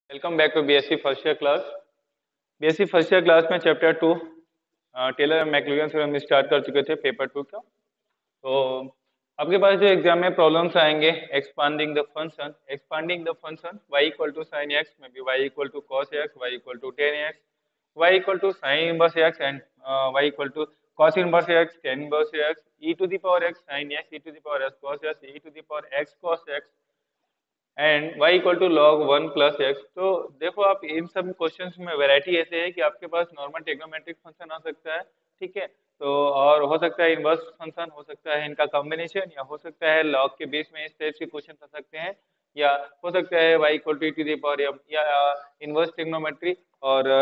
Welcome back to BSc first year class. BSc first year class में chapter 2 Taylor and Maclaurin theorem start कर चुके थे paper 2 का। तो आपके पास जो एग्जाम में प्रॉब्लम्स आएंगे, expanding the function y equal to sine x में भी y equal to cos x, y equal to tan x, y equal to sine inverse x and y equal to cos inverse x, tan inverse x, e to the power x sine x, e to the power x cos x, e to the power x cos x and y equal to log one plus x. तो देखो आप इन सब questions में variety ऐसे है कि आपके पास नॉर्मल ट्रिग्नोमेट्रिक फंक्शन आ सकता है, ठीक है, तो और हो सकता है इनवर्स फंक्शन, हो सकता है इनका कॉम्बिनेशन, या हो सकता है लॉग के बेस में इस टाइप के क्वेश्चन आ सकते हैं, या हो सकता है y equal to e to the power या इनवर्स ट्रिग्नोमेट्री और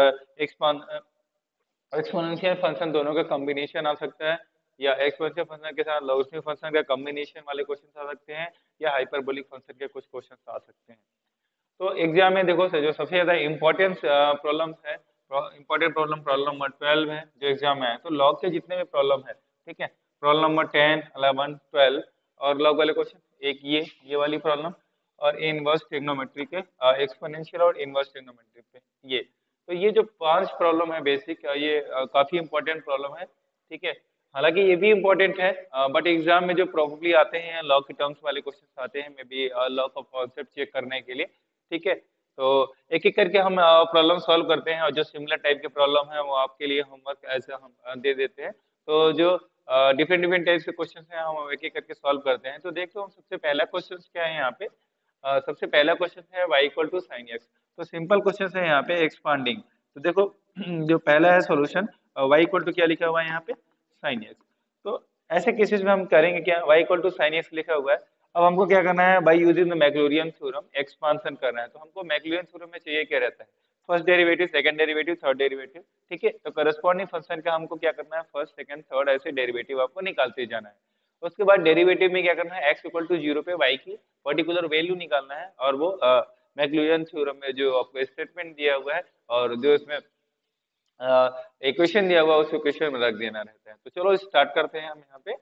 एक्सपोनेंशियल फंक्शन दोनों का कॉम्बिनेशन आ सकता है, या एक्सपोनेंशियल फंक्शन के साथ लॉगरिथमिक फंक्शन का कॉम्बिनेशन वाले क्वेश्चन आ सकते हैं, या हाइपरबोलिक फंक्शन के कुछ क्वेश्चन आ सकते हैं। तो एग्जाम में देखो जो सबसे ज्यादा इम्पोर्टेंट प्रॉब्लम है, इम्पोर्टेंट प्रॉब्लम प्रॉब्लम नंबर 12 है जो एग्जाम में है। तो लॉग के जितने भी प्रॉब्लम है, ठीक है, प्रॉब्लम नंबर 10, 11, 12 और लॉग वाले क्वेश्चन, एक ये वाली प्रॉब्लम और इनवर्स ट्रिग्नोमेट्री के एक्सपोनेंशियल और इनवर्स ट्रिग्नोमेट्री पे ये। तो ये जो 5 प्रॉब्लम है बेसिक, ये काफी इंपॉर्टेंट प्रॉब्लम है, ठीक है। हालांकि ये भी इम्पोर्टेंट है, बट एग्जाम में जो प्रॉब्ली आते हैं लॉ के टर्म्स वाले क्वेश्चन आते हैं, maybe law of concept check करने के लिए, ठीक है। तो एक एक करके हम प्रॉब्लम सॉल्व करते हैं, और जो सिमिलर टाइप के प्रॉब्लम है वो आपके लिए होमवर्क ऐसे हम दे देते हैं। तो जो डिफरेंट डिफरेंट टाइप के क्वेश्चन हैं हम एक एक करके सॉल्व करते हैं। तो देखो हम सबसे पहला क्वेश्चन क्या है यहाँ पे। सबसे पहला क्वेश्चन है y equal to sine x. तो सिंपल क्वेश्चन है यहाँ पे एक्सपांडिंग। तो देखो जो पहला है सॉल्यूशन, y इक्वल टू क्या लिखा हुआ है यहाँ पे, साइन एक्स। तो ऐसे केसेस में हम करेंगे क्या, y equal to sine x लिखा हुआ है, अब हमको क्या करना है, by using the Maclaurin theorem expansion करना है। तो हमको मैक्लूरिन थ्योरम में चाहिए क्या रहता है, first derivative, second derivative, third derivative, ठीक है। तो करस्पॉन्डिंग फंक्शन का हमको क्या करना है, फर्स्ट सेकंड थर्ड ऐसे डेरिवेटिव आपको निकालते जाना है। उसके बाद डेरिवेटिव में क्या करना है, x इक्वल टू 0 पे y की पर्टिकुलर वैल्यू निकालना है, और वो मैक्लूरिन थ्योरम में जो आपको स्टेटमेंट दिया हुआ है और जो इसमें इक्वेशन दिया हुआ है उस इक्वेशन में रख देना रहता है। तो चलो स्टार्ट करते हैं हम यहाँ पे।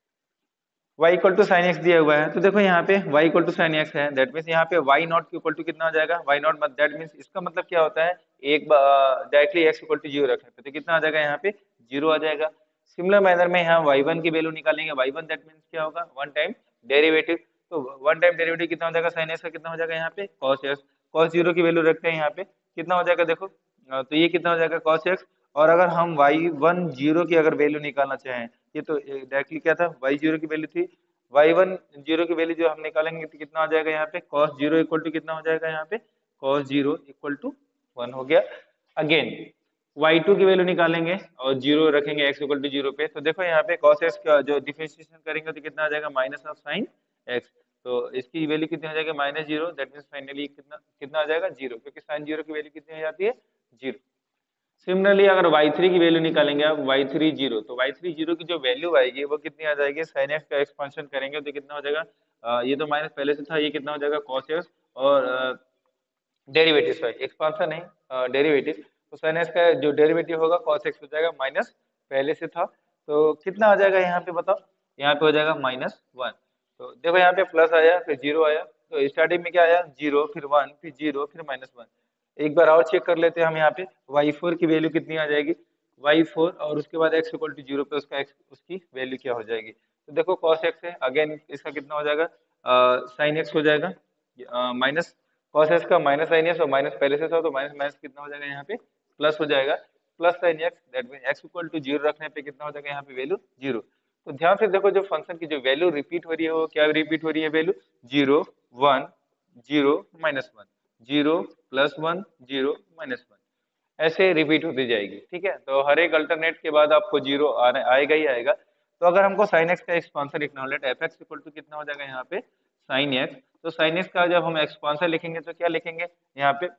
y equal to sine x दिया हुआ है, तो देखो यहाँ पे y equal to sine x है, दैट मीन्स यहाँ पे y नॉट इक्वल टू कितना हो जाएगा, y नॉट, दैट मीन्स इसका मतलब क्या होता है, एक डायरेक्टली x इक्वल टू 0 रखने पे तो कितना आ जाएगा यहाँ पे 0 आ जाएगा। सिमिलर मैनर में यहाँ y1 की वैल्यू निकालेंगे, y1 दैट मीन्स क्या होगा, वन टाइम डेरिवेटिव। तो वन टाइम डेरिवेटिव कितना हो जाएगा, साइन एक्स का कितना हो जाएगा यहाँ पे cos x, cos 0 की वैल्यू रखते हैं यहाँ पे, कितना हो जाएगा देखो, तो ये कितना हो जाएगा cos x। और अगर हम y1 0 की अगर वैल्यू निकालना चाहें, ये तो डायरेक्टली क्या था, y0 की वैल्यू थी, y1 0 की वैल्यू जो हम निकालेंगे तो कितना हो जाएगा यहाँ पे cos 0 इक्वल टू कितना हो जाएगा यहाँ पे cos 0 इक्वल टू 1 हो गया। अगेन y2 की वैल्यू निकालेंगे और 0 रखेंगे x इक्वल टू 0 पे, तो देखो यहाँ पे cos x का जो डिफरेंशिएशन करेंगे तो कितना आ जाएगा माइनस ऑफ साइन x। तो इसकी वैल्यू कितनी हो जाएगी -0, दैट मीन्स फाइनली कितना कितना आ जाएगा 0, क्योंकि साइन 0 की वैल्यू कितनी हो जाती है 0। सिमिलरली अगर y3 की वैल्यू निकालेंगे आप y3 0, तो y3 0 की जो वैल्यू आएगी वो कितनी आ जाएगी, sin x का एक्सपेंशन करेंगे तो कितना हो जाएगा, ये तो माइनस पहले से था, ये कितना हो जाएगा cos x और डेरिवेटिव, सॉरी एक्सपेंशन नहीं डेरिवेटिव, तो sin x का जो डेरिवेटिव होगा cos x हो जाएगा माइनस पहले से था, तो कितना आ जाएगा यहाँ पे बताओ, यहाँ पे हो जाएगा -1। तो देखो यहाँ पे प्लस आया फिर 0 आया, तो स्टार्टिंग में क्या आया 0 फिर 1 फिर 0 फिर -1। एक बार और चेक कर लेते हैं हम यहाँ पे, y4 की वैल्यू कितनी आ जाएगी, y4 और उसके बाद x इक्वल टू 0 पे उसका x उसकी वैल्यू क्या हो जाएगी, तो देखो cos x है, अगेन इसका कितना हो जाएगा sin x हो जाएगा, माइनस cos x का माइनस sin x और माइनस पहले से था तो माइनस माइनस कितना हो जाएगा यहाँ पे प्लस हो जाएगा, plus sin x, that mean x equal to 0 रखने पे कितना हो जाएगा यहाँ पे वैल्यू 0। तो ध्यान से देखो जो फंक्शन की जो वैल्यू रिपीट हो रही है वो क्या रिपीट हो रही है, वैल्यू 0 1 0 -1 0 +1 0 -1 ऐसे रिपीट होती जाएगी, ठीक है। तो हर एक अल्टरनेट के बाद आपको 0 आएगा ही आएगा। तो अगर हमको sin x का एक्सपांशन लिखना हो, लेट fx इक्वल टू कितना हो जाएगा यहाँ पे sin x, तो sin x का जब हम एक्सपांशन लिखेंगे तो क्या लिखेंगे यहाँ पे,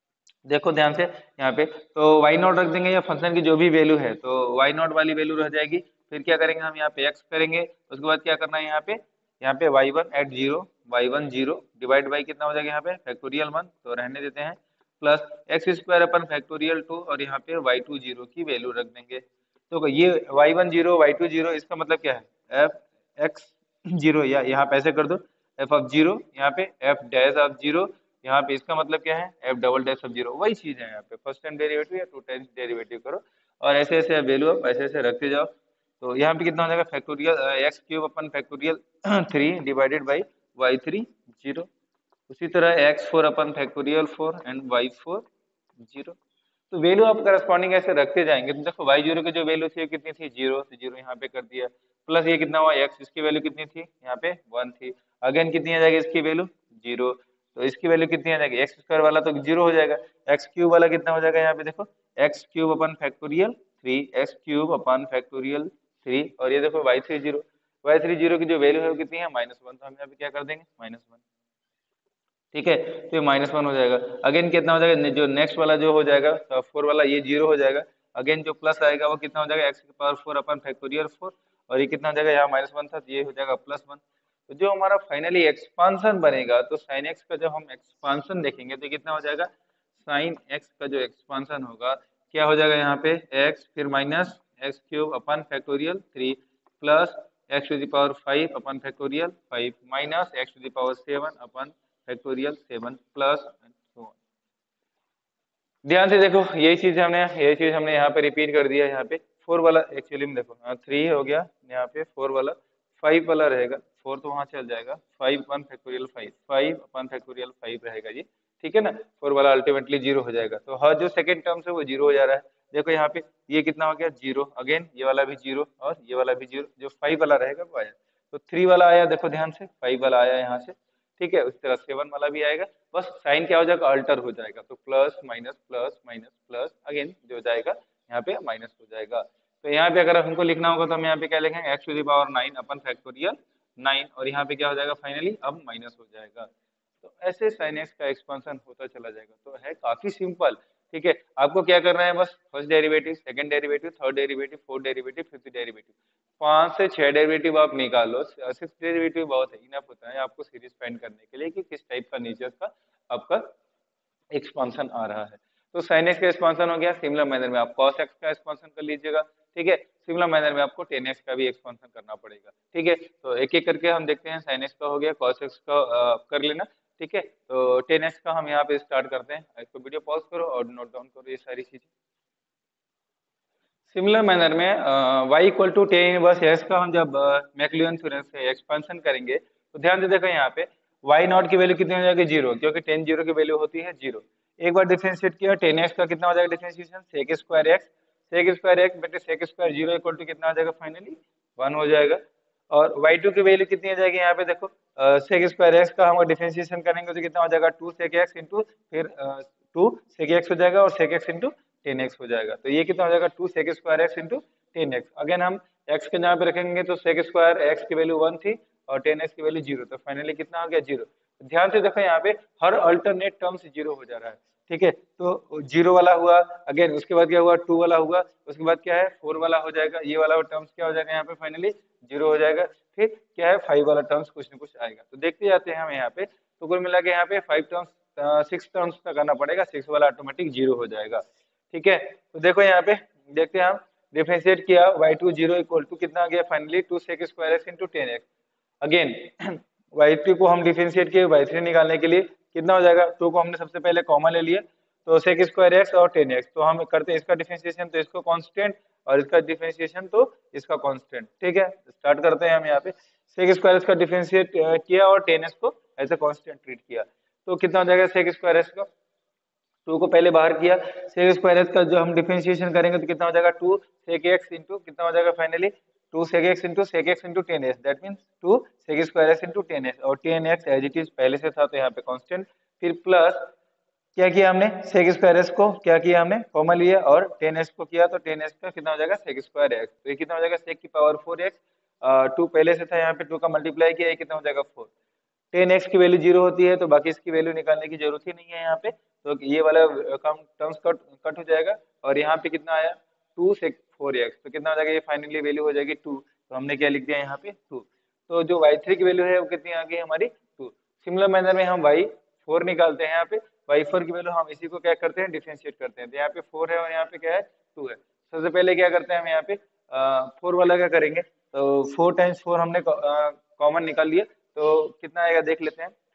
देखो ध्यान से यहाँ पे, तो y नॉट रख देंगे या फंक्शन की जो भी वैल्यू है, तो y नॉट वाली वैल्यू रह जाएगी। फिर क्या करेंगे हम यहाँ पे x करेंगे, उसके बाद क्या करना है यहाँ पे y1 eight 0, y1 0 divide by कितना हो जाएगा यहाँ पे फैक्टोरियल 1, तो रहने देते हैं, plus x square upon factorial 2 और यहाँ पे y2 0 की वैल्यू रख देंगे। तो ये y1 0 y2 0 इसका मतलब क्या है, f x 0, या यहाँ पे ऐसे कर दो f ऑफ 0 यहाँ पे f डैश ऑफ 0 यहाँ पे इसका मतलब क्या है, F double dash of zero, वही चीज है यहाँ पे, फर्स्ट टाइम डेरिवेटिव या टू टाइम्स डेरिवेटिव करो और ऐसे ऐसे वैल्यू आप ऐसे ऐसे रखते जाओ। तो यहाँ पे कितना हो जाएगा, factorial x cube upon factorial 3 divided by y three zero. उसी तरह x four upon factorial 4 and y four zero. तो वैल्यू आप करस्पॉन्डिंग ऐसे रखते जाएंगे। तो देखो वाई जीरो की जो वैल्यू थी कितनी थी, जीरो, तो जीरो यहाँ पे कर दिया, प्लस ये कितना हुआ एक्स, इसकी वैल्यू कितनी थी यहाँ पे 1 थी, अगेन कितनी आ जाएगी इसकी वैल्यू जीरो, तो इसकी वैल्यू कितनी आ जाएगी, एक्स स्क्वायर वाला तो जीरो हो जाएगा, एक्स क्यूब वाला कितना हो जाएगा यहाँ पे देखो, x cube upon factorial 3, x cube upon factorial 3, और ये देखो y three zero, y three zero की जो वैल्यू है वो कितनी है -1, तो हम यहाँ पे क्या कर देंगे -1, ठीक है, तो ये -1 हो जाएगा। अगेन कितना हो जाएगा, जो नेक्स्ट वाला जो हो जाएगा 4 वाला, ये जीरो हो जाएगा, अगेन जो प्लस आएगा वो कितना हो जाएगा, एक्स की पावर 4 अपन फैक्टोरियल 4, और ये कितना हो जाएगा, यहाँ -1 था तो ये हो जाएगा +1। तो जो हमारा फाइनली एक्सपांशन बनेगा, तो साइन एक्स का जब हम एक्सपांशन देखेंगे तो कितना हो जाएगा, साइन एक्स का जो एक्सपांशन होगा क्या हो जाएगा यहाँ पे, एक्स फिर minus x cube upon factorial 3 plus x to the power 5 upon factorial 5 minus x to the power 7 upon factorial 7 plus. ध्यान से देखो यही चीज हमने यहाँ पे रिपीट कर दिया, यहाँ पे 4 वाला एक्चुअली में देखो 3 हो गया, यहाँ पे 4 वाला 5 वाला रहेगा, 4 तो वहां चल जाएगा, 5 अपन फैक्टोरियल 5, 5 अपन फैक्टोरियल 5 रहेगा जी, ठीक है ना, 4 वाला अल्टीमेटली जीरो हो जाएगा, तो हर जो सेकंड टर्म है वो जीरो हो जा रहा है। देखो यहाँ पे ये कितना हो गया जीरो, अगेन ये वाला भी जीरो और ये वाला भी जीरो, जो 5 वाला रहेगा वो आया, तो 3 वाला आया, देखो ध्यान से 5 वाला आया यहाँ से, ठीक है, उसी तरह 7 वाला भी आएगा, बस साइन क्या हो जाएगा, अल्टर हो जाएगा, तो प्लस माइनस प्लस अगेन जो जाएगा यहाँ पे माइनस हो जाएगा। तो यहाँ पे अगर हमको लिखना होगा तो हम यहाँ पे क्या लिखेंगे, x to the power 9 upon factorial 9, और यहाँ पे क्या हो जाएगा फाइनली अब माइनस हो जाएगा। तो ऐसे साइन एक्स का एक्सपेंशन होता चला जाएगा, तो है काफी सिंपल, ठीक है। आपको क्या करना है, बस first derivative, second derivative, third derivative, fourth derivative, fifth derivative, 5 से 6 डेरिवेटिव आप निकालो, 6 डेरिवेटिव बहुत है, इनफ होता है आपको सीरीज फाइंड करने के लिए कि किस टाइप का नेचर का आपका एक्सपांशन आ रहा है। तो साइन एक्स का एक्सपांशन हो गया, सिमिलर मैनर में आप कॉस एक्स का एक्सपांशन कर लीजिएगा, ठीक है, सिमिलर मैनर में आपको टेन एक्स का भी एक्सपांशन करना पड़ेगा, ठीक है। तो एक एक करके हम देखते हैं, साइन एक्स का हो गया, कॉस एक्स का कर लेना, ठीक है। तो टेन एक्स का हम यहाँ पे स्टार्ट करते हैं, इसको वीडियो पॉज करो और नोट डाउन करो ये सारी चीजें। सिमिलर मैनर में y equal to tan inverse x का हम जब मैक्लूरिन थ्योरम से एक्सपेंशन करेंगे, तो ध्यान से देखो यहाँ पे y नॉट की वैल्यू कितनी हो जाएगी, जीरो, क्योंकि टेन जीरो की वैल्यू होती है जीरो। एक बार डिफरेंशिएट किया, टेन एक्स का कितना हो जाएगा differentiation, sec square x, sec square x बेटे sec square zero equal to कितना आ जाएगा फाइनली 1 हो जाएगा। और y2 की वैल्यू कितनी आ जाएगी यहाँ पे देखो, सेक स्क्वायर एक्स का हम डिफरेंशिएशन करेंगे तो कितना हो जाएगा 2 सेक एक्स इंटू फिर 2 सेक एक्स हो जाएगा और सेक एक्स इंटू 10x हो जाएगा। तो ये कितना हो जाएगा 2 sec square x into 10x। Again हम x के जहाँ पे रखेंगे तो सेक स्क्वायर एक्स की वैल्यू 1 थी और 10x की वैल्यू 0, तो फाइनली कितना आ गया 0। ध्यान से देखो यहाँ पे हर अल्टरनेट टर्म से 0 हो जा रहा है, ठीक है। तो 0 वाला हुआ, अगेन उसके बाद क्या हुआ 2 वाला हुआ, उसके बाद क्या है 4 वाला हो जाएगा, ये वाला टर्म्स क्या हो जाएगा यहाँ पे फाइनली 0 हो जाएगा, फिर क्या है 5 वाला टर्म्स कुछ ना कुछ आएगा। तो देखते जाते हैं हम यहाँ पे, तो कुल मिला के यहाँ पे 5 टर्म्स 6 टर्म्स तक आना पड़ेगा, 6 वाला ऑटोमेटिक 0 हो जाएगा, ठीक है। तो देखो यहाँ पे देखते हैं हम, डिफरेंशिएट किया y2 0 इक्वल टू कितना आ गया finally 2 sec square x into 10x। Again y2 को हम डिफरेंशिएट किए y3 निकालने के लिए, कितना हो जाएगा, 2 को हमने सबसे पहले कॉमन ले लिया, तो सेक स्क्वायर एक्स और 10x, तो हम करते हैं इसका डिफरेंशिएशन तो इसको कांस्टेंट और इसका डिफरेंशिएशन तो इसका कांस्टेंट, ठीक है। स्टार्ट करते हैं हम यहाँ पे, सेक स्क्वायर एक्स का डिफरेंशिएट किया और 10x को एज अ कांस्टेंट ट्रीट किया, तो कितना हो जाएगा सेक स्क्वायर एक्स का, 2 को पहले बाहर किया, सेक स्क्वायर एक्स का जो हम डिफरेंशिएशन करेंगे तो कितना हो जाएगा 2 सेक एक्स इंटू कितना हो जाएगा finally 2 sec x into 10x, that means 2 sec square x into 10x, और 10x एज इट इज पहले से था तो यहाँ पे कांस्टेंट, फिर प्लस क्या किया हमने सेक स्क्वायर एक्स को क्या किया हमने कॉमन लिया और 10x को किया, तो 10x का कितना हो जाएगा सेक स्क्वायर एक्स, तो ये कितना हो जाएगा सेक की पावर 4x, 2 पहले से था यहाँ पे 2 का मल्टीप्लाई किया, ये कितना हो जाएगा 4। 10x की वैल्यू 0 होती है तो बाकी इसकी वैल्यू निकालने की जरूरत ही नहीं है यहाँ पे, तो ये वाला टर्म्स कट हो जाएगा, और यहाँ पे कितना आया 2 सेक 4x, तो कितना हो जाएगा ये फाइनली वैल्यू हो जाएगी 2, तो हमने क्या लिख दिया यहाँ पे 2। तो जो y3 की वैल्यू है वो कितनी आ गई हमारी 2। सिमिलर मैनर में हम y4 निकालते हैं, यहाँ पे y4 की वैल्यू हम इसी को क्या करते हैं डिफरेंशिएट करते हैं, तो यहाँ पे 4 है और यहाँ पे क्या है 2 है। सबसे पहले क्या करते हैं हम यहाँ पे 4 वाला क्या करेंगे, तो 4 टाइम्स 4 हमने कॉमन निकाल लिया, तो कितना आएगा देख लेते हैं,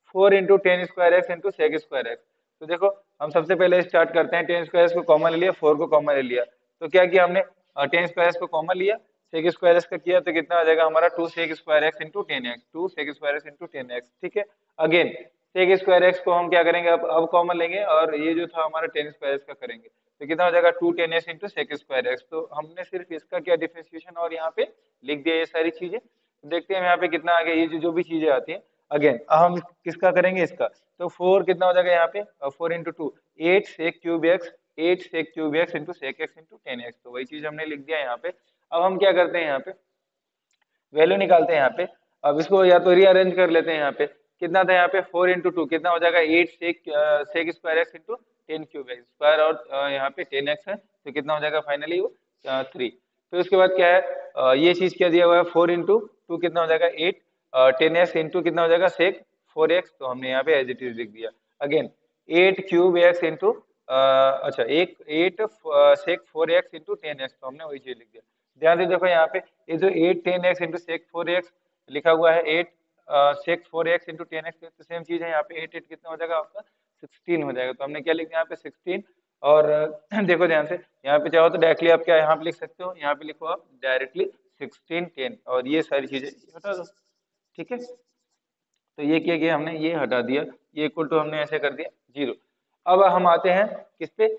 4 into tan square x into sec square x. तो देखो हम सबसे पहले स्टार्ट करते हैं, टेन स्क्वायर एक्स को कॉमन ले लिया, 4 को कॉमन ले लिया, तो क्या किया हमने, टेन स्क्वायर एक्स को कॉमन लिया, सेक स्क्वायर एक्स का किया, तो कितना आ जाएगा हमारा 2 sec square x into tan x, 2 sec square x into tan x. ठीक है, अगेन सेक स्क्वायर एक्स को हम क्या करेंगे, अब कॉमन लेंगे और ये जो था हमारा टेन स्क्वायर एक्स का करेंगे, तो कितना हो जाएगा 2 tan x into sec square x. तो हमने सिर्फ इसका क्या डिफरेंशिएशन और यहाँ पे लिख दिया ये सारी चीजें। देखते हैं यहाँ पे कितना आ गया, ये जो भी चीजें आती हैं। अगेन हम किसका करेंगे, इसका, तो 4 कितना हो जाएगा यहाँ पे, 4 into two 8 sec cube x, 8 sec cube x into sec x into tan x, तो वही चीज हमने लिख दिया यहाँ पे। अब हम क्या करते हैं, यहाँ पे वैल्यू निकालते हैं यहाँ पे। अब इसको या तो रीअरेंज कर लेते हैं, यहाँ पे कितना था, यहाँ पे 4 इंटू टू कितना हो जाएगा 8 sec square x into tan cube x square, और यहाँ पे टेन एक्स है, तो कितना हो जाएगा फाइनली वो 3। फिर उसके बाद क्या है, ये चीज क्या दिया हुआ है, 4 इंटू टू कितना हो जाएगा 8, टेन एक्स इंटू कितना हो जाएगा सेक 4 एक्स, तो हमने यहाँ पे एज इट इज लिख दिया। अगेन 8 क्यूब एक्स इंटू अच्छा एक 8 sec 4 x into tan x, तो हमने वही चीज लिख दिया। ध्यान से देखो यहाँ पे, ये जो 8 tan x into sec 4 x लिखा हुआ है, 8 sec 4 x into tan x, तो सेम चीज है यहाँ पे, 8 8 कितना हो जाएगा आपका 16 हो जाएगा, तो हमने क्या लिख दिया यहाँ पे 16। और देखो ध्यान से, यहाँ पे चाहो तो डायरेक्टली आप क्या यहाँ पे लिख सकते हो, यहाँ पे लिखो आप डायरेक्टली 16 10, और ये सारी चीजें हटा दो। ठीक है, तो ये क्या किया हमने, ये हटा दिया, ये इक्वल टू हमने ऐसे कर दिया 0। अब हम आते हैं किस पे,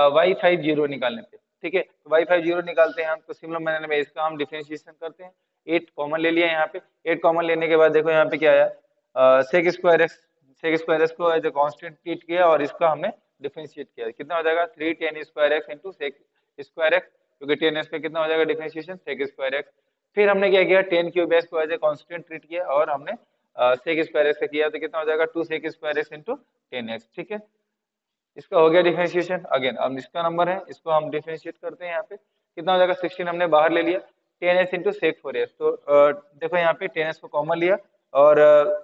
y50 निकालने पे। ठीक है, तो y50 निकालते हैं हम, तो सिमिलर मैनर में इसका हम डिफरेंशिएशन करते हैं। 8 कॉमन ले लिया यहाँ पे, 8 कॉमन लेने के बाद देखो यहाँ पे क्या आया, sec square x, sec square x को एज ए कांस्टेंट ट्रीट किया और इसका हमने डिफरेंशिएट किया, कितना हो जाएगा 3 tan square x into sec square x, क्योंकि टेन एक्स का कितना हो जाएगा डिफरेंशिएशन सेक स्क्वायर एक्स। फिर हमने क्या किया, टेन क्यूब एक्स को एज ए कांस्टेंट ट्रीट किया और हमने सेक स्क्वायर एक्स का किया, तो कितना हो जाएगा 2 sec square x into tan x. ठीक है, इसका हो गया डिफरेंशिएशन। अगेन अब इसका नंबर है, इसको हम डिफरेंशिएट करते हैं, यहाँ पे कितना हो जाएगा 16 हमने बाहर ले लिया, tan x into sec 4 x, तो देखो यहाँ पे टेन एक्स को कॉमन लिया और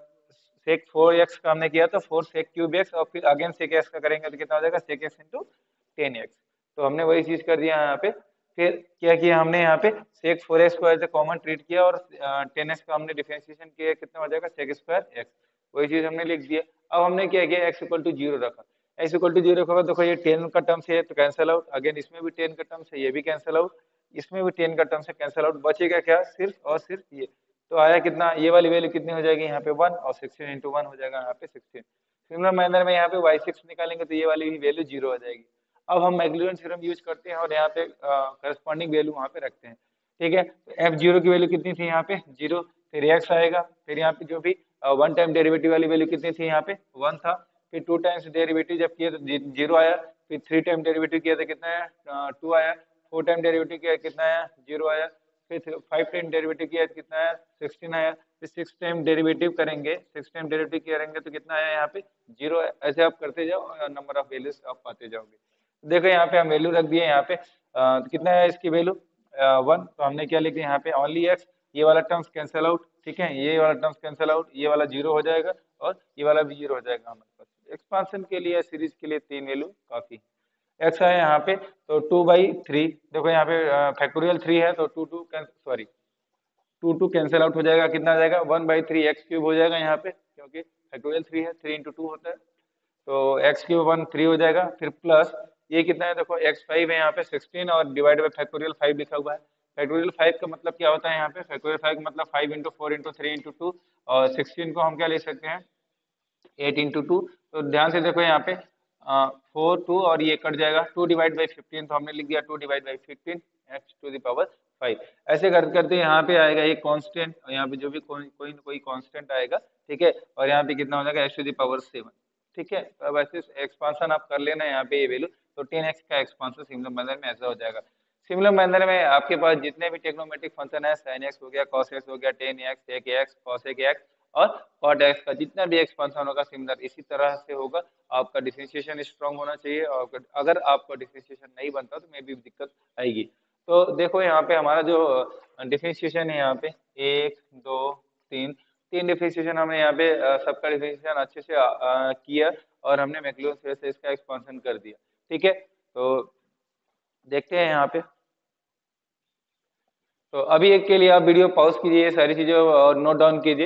सेक 4 एक्स का हमने किया, तो 4 सेक क्यूब एक्स, और फिर अगेन सेक एक्स का करेंगे तो कितना हो जाएगा sec x into tan x, तो हमने वही चीज कर दिया यहाँ पे। फिर क्या किया हमने यहाँ पे, सेक 4 एक्स को एज ए कॉमन ट्रीट किया और टेन एक्स का हमने डिफरेंशिएशन किया, कितना हो जाएगा सेक स्क्वायर एक्स, वही चीज हमने लिख दिया। अब हमने क्या किया, एक्स इक्वल टू 0 रखा, एक्स इक्वल टू 0 रखा, देखो ये 10 का टर्म है तो कैंसिल आउट, अगेन इसमें भी 10 का टर्म है, ये भी कैंसिल आउट, इसमें भी 10 का टर्म है कैंसिल आउट, बचेगा क्या सिर्फ और सिर्फ ये, तो आया कितना, ये वाली वैल्यू कितनी हो जाएगी यहाँ पे 1, और 16 इंटू 1 हो जाएगा यहाँ पे 16। सिमिलर मैनर में यहाँ पे y6 निकालेंगे तो ये वाली भी वैल्यू 0 हो जाएगी। अब हम मैक्लूरिन थ्योरम यूज करते हैं और यहाँ पे करस्पॉन्डिंग वैल्यू वहाँ पे रखते हैं। ठीक है, तो f0 की वैल्यू कितनी थी यहाँ पे 0, फिर x आएगा, फिर यहाँ पे जो भी वन टाइम डेरिवेटिव वाली वैल्यू कितनी थी यहाँ पे 1 था, फिर 2 टाइम्स डेरिवेटिव जब किया तो 0 आया, फिर 3 टाइम डेरिवेटिव किया तो कितना आया 2 आया, 4 टाइम डेरिवेटिव किया कितना आया 0 आया, फिर 5 टाइम डेरिवेटिव किया तो कितना आया 16 आया, फिर 6 टाइम डेरिवेटिव करेंगे, 6 टाइम डेरिवेटिव करेंगे तो कितना आया यहाँ पे 0 है। ऐसे आप करते जाओ और नंबर ऑफ वैल्यूज आप पाते जाओगे। देखो यहाँ पे हम वैल्यू रख दिए, यहाँ पे कितना है इसकी वैल्यू 1, तो हमने क्या लिख दिया यहाँ पे ओनली एक्स, ये वाला टर्म्स कैंसिल आउट, ठीक है, ये वाला टर्म्स कैंसिल आउट, ये वाला 0 हो जाएगा और ये वाला भी 0 हो जाएगा हमारे पास। एक्सपांशन के लिए सीरीज के लिए 3 वैल्यू काफी। एक्स है यहाँ पे तो 2/3, देखो यहाँ पे फैक्टोरियल 3 है तो 2 कैंसिल आउट हो जाएगा, कितना आ जाएगा 1/3 एक्स क्यूब हो जाएगा यहाँ पे, क्योंकि फैक्टोरियल 3 है, 3 इंटू 2 होता है, तो एक्स क्यूब 1 3 हो जाएगा, फिर प्लस ये कितना है देखो x5 है यहाँ पे 16 और डिवाइड बाय फैक्टोरियल 5 लिखा हुआ है। फैक्टोरियल 5 का मतलब क्या होता है यहाँ पे, फैक्टोरियल 5 का मतलब 5 इंटू 4 इंटू 3 इंटू 2, और 16 को हम क्या ले सकते हैं 8 इंटू 2। तो ध्यान से देखो यहाँ पे 4 2 और ये कट जाएगा, 2 डिवाइड बाई 15, तो हमने लिख दिया 2 divide by 15 x to the power 5। ऐसे करते करते यहाँ पे आएगा एक कांस्टेंट, और यहाँ पे जो भी कोई ना कोई कांस्टेंट आएगा, ठीक है, और यहाँ पे कितना हो जाएगा एक्स टू द पावर 7। ठीक है, तो अब ऐसे एक्सपांशन आप कर लेना यहाँ पे ये वैल्यू, तो 10x का एक्सपांशन सिमिलर मैनर में ऐसा हो जाएगा। सिमिलर मैनर में आपके पास जितने भी टेक्नोमेट्रिक फंक्शन है, sin x हो गया, cos x हो गया, tan x, sec x, cos x और cot x का जितना भी एक्सपांशन होगा सिमिलर इसी तरह से होगा। आपका डिफरेंशिएशन स्ट्रांग होना चाहिए, और अगर आपका डिफरेंशिएशन नहीं बनता तो मे भी दिक्कत आएगी। तो देखो यहाँ पे हमारा जो डिफरेंशिएशन है यहाँ पे 1 2 3 डिफरेंशिएशन हमने यहाँ पे सबका डिफरेंशिएशन अच्छे से किया और हमने मैक्लूरिन थ्योरम से इसका एक्सपांशन कर दिया। ठीक है, तो देखते हैं यहाँ पे, तो अभी एक के लिए आप वीडियो पॉज कीजिए, सारी चीजें और नोट डाउन कीजिए,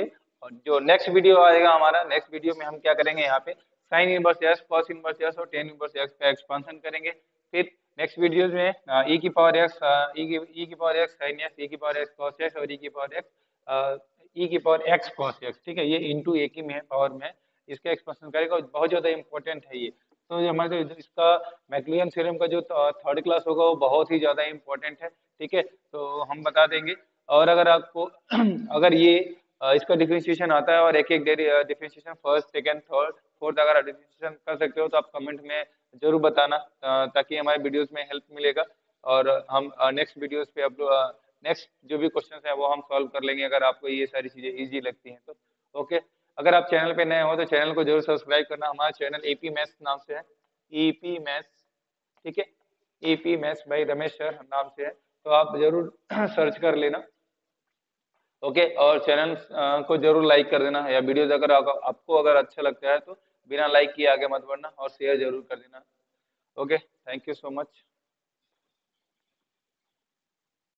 और जो नेक्स्ट वीडियो आएगा हमारा, नेक्स्ट वीडियो में हम क्या करेंगे, यहाँ पे sine inverse x, cos inverse x और टेन इनवर्स एक्स का एक्सपांशन करेंगे। फिर नेक्स्ट वीडियोज में ई की पावर एक्स, ई की power x sine x, e की पावर एक्स कॉस एक्स और ई की पावर एक्स, ई की पावर एक्स कॉस एक्स, ठीक है, ये इंटू एक ही में है, पावर में है, इसका एक्सपांशन करेगा। बहुत ज्यादा इंपॉर्टेंट है ये। तो ये हमारे इसका मैक्लियन थ्योरम का जो थर्ड क्लास होगा वो बहुत ही ज्यादा इंपॉर्टेंट है, ठीक है, तो हम बता देंगे। और अगर आपको अगर ये इसका डिफरेंशिएशन आता है और एक एक differentiation first second third fourth अगर डिफरेंशिएशन कर सकते हो तो आप कमेंट में जरूर बताना, ताकि हमारे वीडियोस में हेल्प मिलेगा। और हम नेक्स्ट वीडियोस पे अपलोड, नेक्स्ट जो भी क्वेश्चन है वो हम सॉल्व कर लेंगे, अगर आपको ये सारी चीजें इजी लगती हैं तो। ओके, अगर आप चैनल पे नए हो तो चैनल को जरूर सब्सक्राइब करना। हमारा चैनल एपी मैथ्स नाम से है, एपी मैथ्स, ठीक है, AP maths by Ramesh sir नाम से है, तो आप जरूर सर्च कर लेना। ओके, और चैनल को जरूर लाइक कर देना, या वीडियोज अगर आपको अगर अच्छा लगता है तो बिना लाइक किए आगे मत बढ़ना, और शेयर जरूर कर देना। Okay, thank you so much.